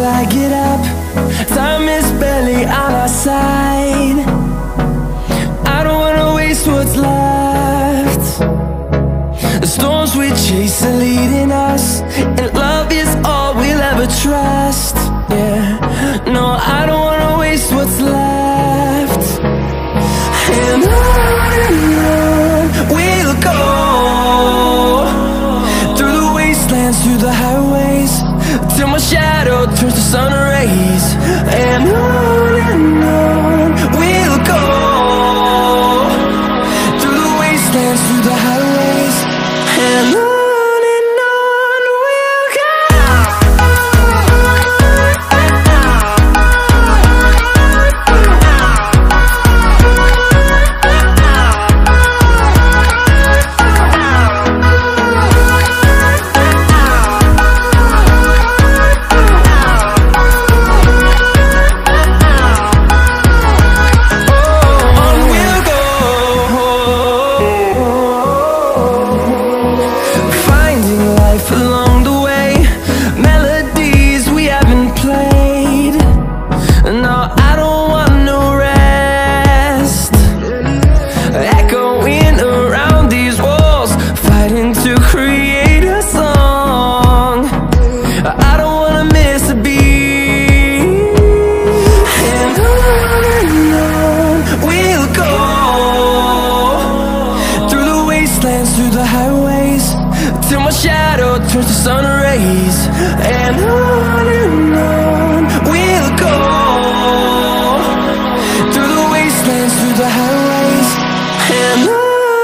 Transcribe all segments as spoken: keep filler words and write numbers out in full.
till I get up. Time is barely on our side. I don't wanna waste what's left. The storms we chase are leading us, and love is all we'll ever trust. Yeah, no, I don't wanna waste what's left. And on and on we'll go, through the wastelands, through the highways, till my shadow turns to sun rays. And on and on we'll go, through the wastelands, through the highways, and on. Through the highways, till my shadow turns to sun rays. And on and on we'll go, through the wastelands, through the highways, and on.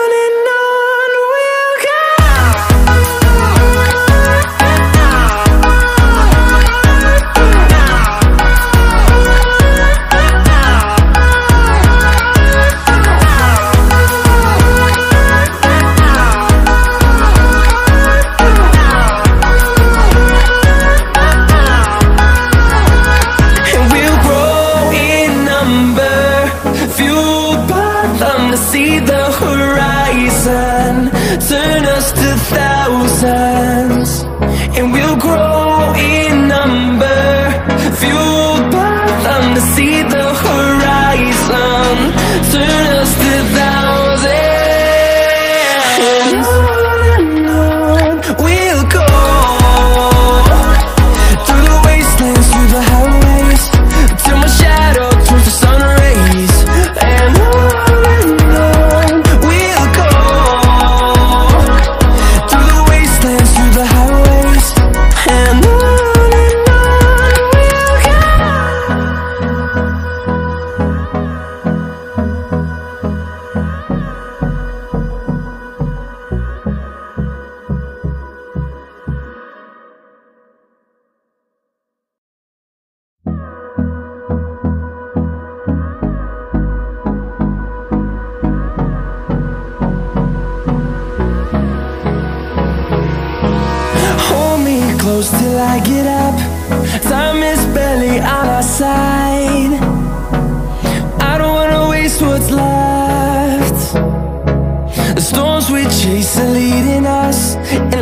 See the horizon turn us to thousands, and we'll grow in number, fueled by them. To see the horizon turn us to thousands, and on and on we'll go, through the wastelands, through the highways, till my shadow turns to sun rays. And on close till I get up. Time is barely on our side. I don't wanna waste what's left. The storms we chase are leading us, and